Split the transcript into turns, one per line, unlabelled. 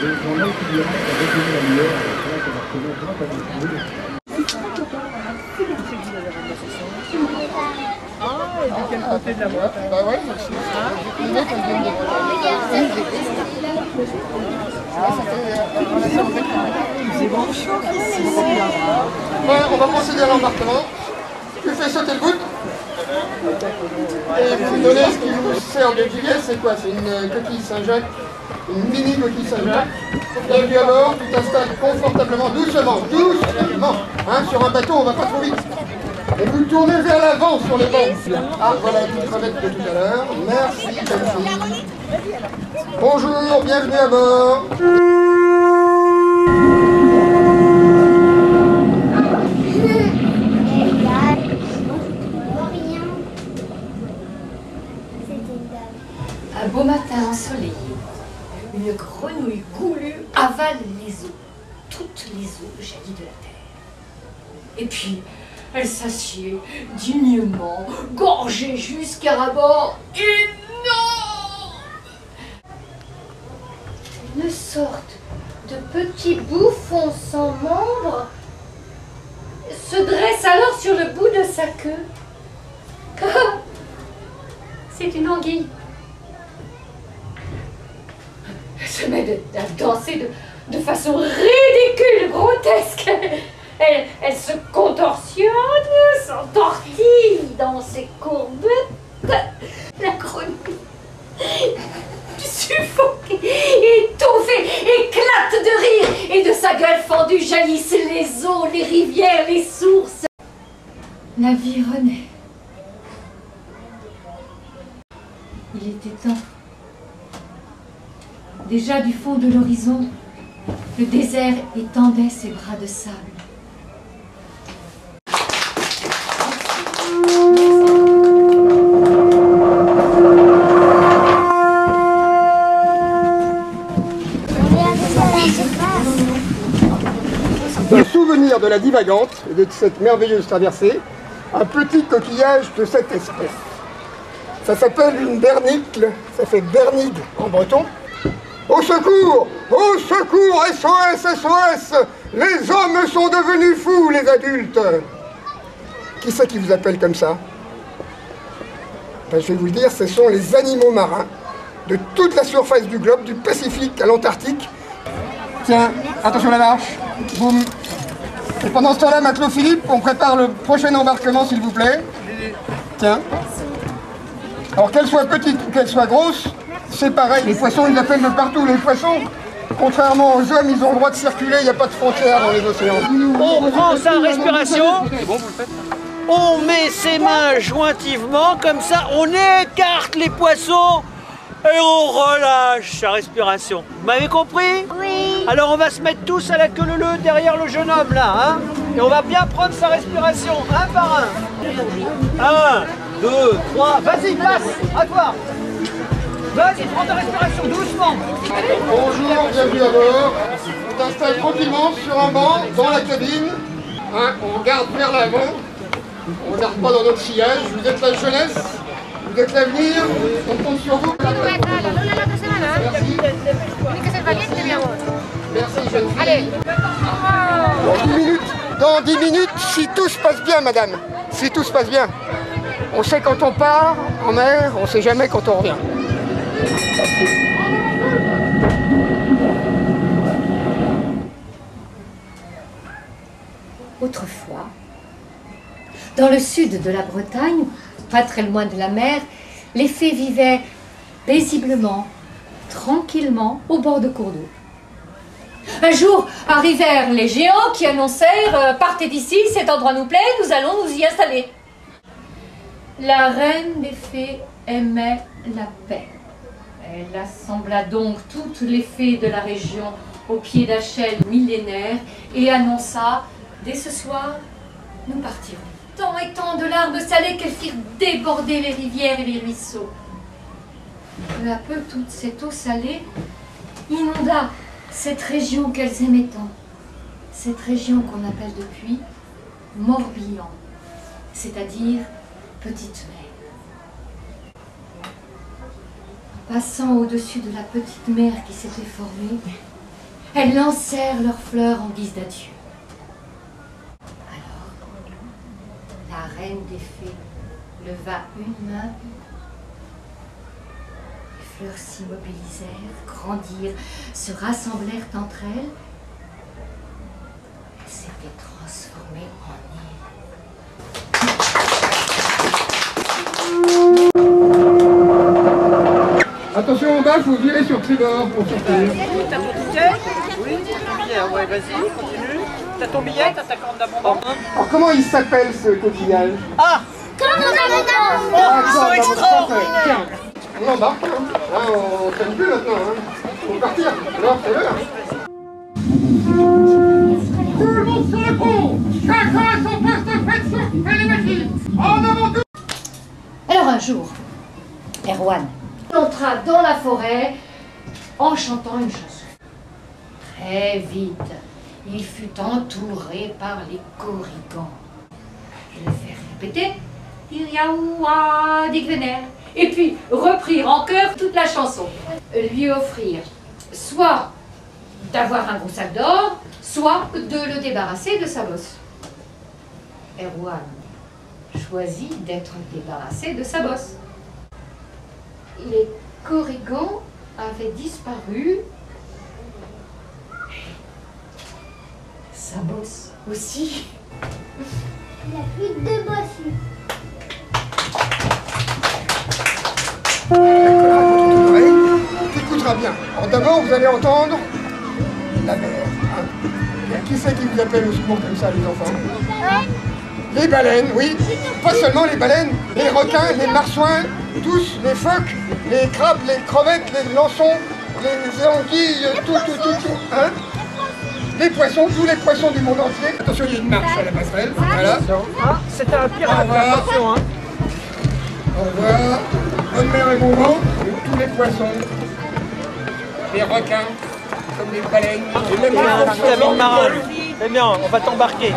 Et de quel côté de la boîte?
Bah ouais,
C'est bon chaud.
Ouais, on va procéder à l'embarquement. Tu fais sauter le bout. Et vous me donnez ce qui vous sert de gilet, c'est quoi? C'est une coquille Saint-Jacques, une mini coquille Saint-Jacques. Bienvenue à bord, tu t'installes confortablement, doucement, hein, sur un bateau, on va pas trop vite. Et vous tournez vers l'avant sur les bancs. Ah, voilà la petite crevette de tout à l'heure. Merci, merci. Bonjour, bienvenue à bord.
Un beau matin ensoleillé, une grenouille goulue avale les eaux, toutes les eaux jaillies de la terre. Et puis, elle s'assied dignement, gorgée jusqu'à rabord énorme. Une sorte de petit bouffon sans membre se dresse alors sur le bout de sa queue. Ah, c'est une anguille. Elle se met à danser de façon ridicule, grotesque. Elle se contorsionne, s'entortille dans ses courbettes. La grenouille, suffoquée, étouffée, éclate de rire. Et de sa gueule fendue jaillissent les eaux, les rivières, les sources. La vie renaît. Il était temps. Déjà du fond de l'horizon, le désert étendait ses bras de sable.
Un souvenir de la divagante et de cette merveilleuse traversée, un petit coquillage de cette espèce. Ça s'appelle une bernicle, ça fait bernide en breton. Au secours! Au secours! SOS! SOS! Les hommes sont devenus fous, les adultes! Qui c'est qui vous appelle comme ça? Ben, je vais vous le dire, ce sont les animaux marins de toute la surface du globe, du Pacifique à l'Antarctique. Tiens, attention à la marche. Boum. Et pendant ce temps-là, matelot Philippe, on prépare le prochain embarquement, s'il vous plaît. Tiens. Alors qu'elle soit petite ou qu'elle soit grosse, c'est pareil. Les poissons, ils appellent de partout. Les poissons, contrairement aux hommes, ils ont le droit de circuler, il n'y a pas de frontières dans les océans.
On prend sa respiration. C'est bon, vous le faites. On met ses mains jointivement, comme ça, on écarte les poissons et on relâche sa respiration. Vous m'avez compris?
Oui.
Alors on va se mettre tous à la queue leu derrière le jeune homme là, hein? Et on va bien prendre sa respiration, un par un. 1, 2, 3, vas-y, passe, à toi. Vas-y, prends ta respiration doucement.
Bonjour, bienvenue à bord. On t'installe tranquillement sur un banc dans la cabine. Hein, on regarde vers l'avant. On ne regarde pas dans notre sillage. Vous êtes la jeunesse, vous êtes l'avenir. On compte sur vous. Merci. Merci, jeune fille.
Allez.
Dans 10 minutes, si tout se passe bien, madame. Si tout se passe bien. On sait quand on part en mer, on ne sait jamais quand on revient.
Autrefois, dans le sud de la Bretagne, pas très loin de la mer, les fées vivaient paisiblement, tranquillement, au bord de cours d'eau. Un jour arrivèrent les géants qui annoncèrent « Partez d'ici, cet endroit nous plaît, nous allons nous y installer ». La reine des fées aimait la paix. Elle assembla donc toutes les fées de la région au pied d'un chêne millénaire et annonça « Dès ce soir, nous partirons ». Tant et tant de larmes salées qu'elles firent déborder les rivières et les ruisseaux. Peu à peu, toute cette eau salée inonda cette région qu'elles aimaient tant. Cette région qu'on appelle depuis Morbihan, c'est-à-dire Petite Mer. En passant au-dessus de la petite mer qui s'était formée, elles lancèrent leurs fleurs en guise d'adieu. Alors, la reine des fées leva une main. Les fleurs s'immobilisèrent, grandirent, se rassemblèrent entre elles. Elles s'étaient transformées en îles.
Attention en bas, il faut virer sur tribord pour sortir.
T'as ton ticket? Oui, ton billet. Ouais, vas-y, continue. T'as ton billet, t'as ta corde d'abondance.
Alors comment il s'appelle ce coquillage?
Ah!
Ils
sont extraordinaires.
Tiens, on embarque, hein. Hein, on ne traîne plus maintenant. Hein. Faut partir. Alors, c'est l'heure. Tout le monde se répond. Chacun à son poste de flexion. Fais les machines. En avant tout.
Alors un jour, Erwan entra dans la forêt en chantant une chanson. Très vite, il fut entouré par les corrigans. Je le fais répéter. Diriaoua, Digvener. Et puis reprirent en chœur toute la chanson. Lui offrir soit d'avoir un gros sac d'or, soit de le débarrasser de sa bosse. Erwan choisit d'être débarrassé de sa bosse. Les corrigans avaient disparu. Sa bosse aussi.
Il a plus de bosses.
Tu écouteras bien. Alors d'abord, vous allez entendre la mer. Hein. Qui c'est qui vous appelle au secours comme ça, les enfants? Les baleines, oui. Pas seulement les baleines, les requins, les marsouins, tous, les phoques, les crabes, les crevettes, les lançons, les anguilles, tout. Hein, les poissons, tous les poissons du monde entier. Attention, il y a une marche à la passerelle. Voilà.
Ah, c'était un pirate, attention, hein.
Au revoir. Bonne mer et bon vent. Tous les poissons, les requins, comme les baleines, et même les
Vitamine marine. C'est bien, on va t'embarquer.